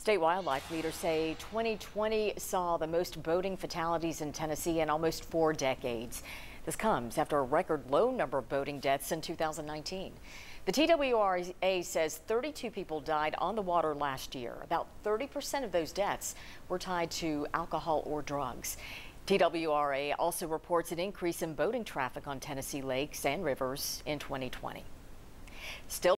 State wildlife leaders say 2020 saw the most boating fatalities in Tennessee in almost 4 decades. This comes after a record low number of boating deaths in 2019. The TWRA says 32 people died on the water last year. About 30% of those deaths were tied to alcohol or drugs. TWRA also reports an increase in boating traffic on Tennessee lakes and rivers in 2020. Still